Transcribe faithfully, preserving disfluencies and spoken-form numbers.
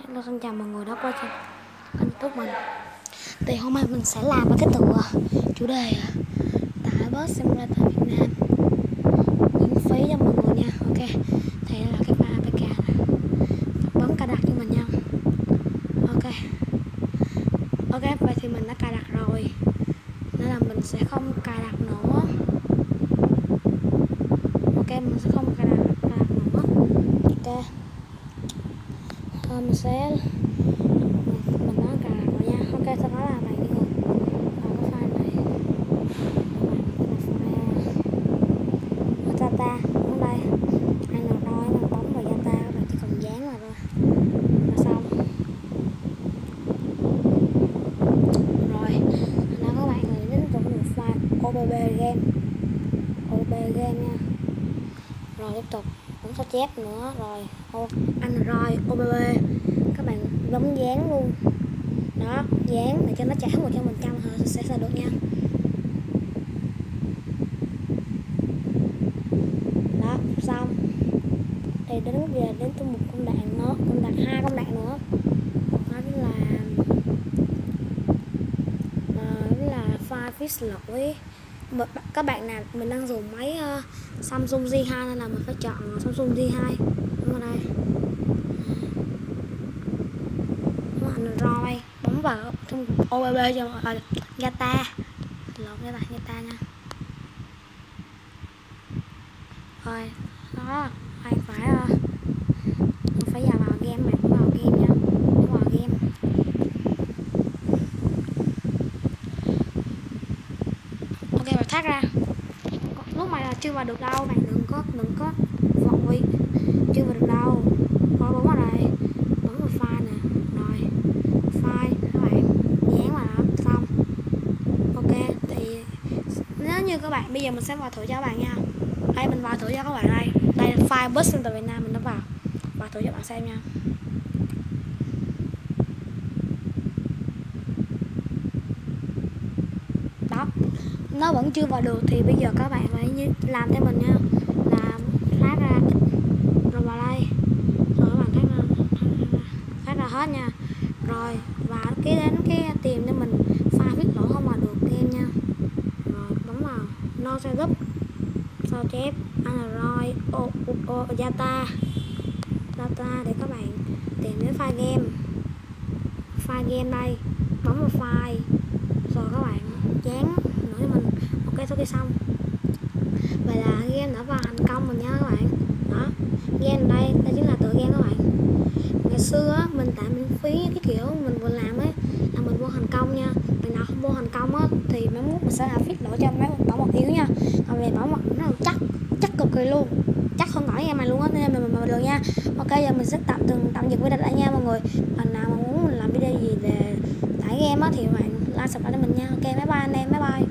Hello, xin chào mọi người đã quay trên kênh YouTube mình. Thì hôm nay mình sẽ làm một cái tựa chủ đề tại Bus Simulator Việt Nam miễn phí cho mọi người nha. Ok, thì đây là cái pha pê ca này. Bấm cài đặt cho mình nha. Ok, ok, vậy thì mình đã cài đặt rồi nên là mình sẽ không cài đặt nữa. Ok, mình sẽ không cài đặt, cài đặt nữa. Ok, à, mình sẽ mình đã cài đặt rồi nha. Ok, sau đó là bạn đi ngược vào cái file này, file data ở đây, anh nào đo anh bấm vào data, các bạn chỉ cần dán vào thôi là xong rồi. Đó, các bạn người đến trong một file o bê bê game, o bê bê game nha. Rồi tiếp tục bấm sao chép nữa, rồi Android o bê bê các bạn bấm dán luôn đó, dán để cho nó trả một trăm phần trăm sẽ sẽ được nha. Đó, xong thì đến giờ đến tôi một công đoạn nữa, công đoạn hai công đoạn nữa đó là đó là file fix lỗi. Các bạn nào mình đang dùng máy uh, Samsung J hai nên là mình phải chọn Samsung J hai đúng ở đây. Android bấm vào trong o bê bê cho uh, data lộn cái này data nha. Rồi đó, phải phải uh, phải vào vào game, bạn vào game nha, vào game. Ok, bạn thoát ra. Lúc này là chưa vào được đâu, bạn đừng có đừng có vội, chưa vào được đâu. Coi bấm vào đây, bấm vào file nè, rồi file các bạn dán vào đó, xong. Ok, thì nếu như các bạn bây giờ mình sẽ vào thử cho các bạn nha. Đây mình vào thử cho các bạn đây, đây là file Bus Simulator Việt Nam, mình đã vào vào thử cho bạn xem nha. Đó, nó vẫn chưa vào được thì bây giờ các bạn phải như làm theo mình nha, là thoát ra rồi vào đây, rồi các bạn thoát ra thoát ra hết nha. Rồi và cái đến cái tìm cho mình file viết lỗi không vào được game nha, rồi bấm vào no setup sao chép Android o, o, data data để các bạn tìm đến file game, file game đây, bấm vào file rồi các bạn dán nữa cho mình. Ok, sau khi xong vậy là game đã vào thành công mình nha các bạn. Đó, game đây đây chính là tựa game các bạn. Ngày xưa á, mình tạm miễn phí cái kiểu mình vừa làm ấy là mình vô thành công nha. Mình nào không vô thành công á thì mấy mốt mình sẽ làm fix lỗi cho mấy bảo mật yếu nha. Còn về bảo mật nó chắc chắc cực kỳ luôn, chắc không nổi em mày luôn á, nên mình mà được nha. Ok, giờ mình sẽ tạm dừng tạm dừng video lại nha mọi người. Bạn nào mà muốn mình làm video gì về tải game á thì bạn like subscribe cho mình nha. Ok, bye bye anh em, bye bye.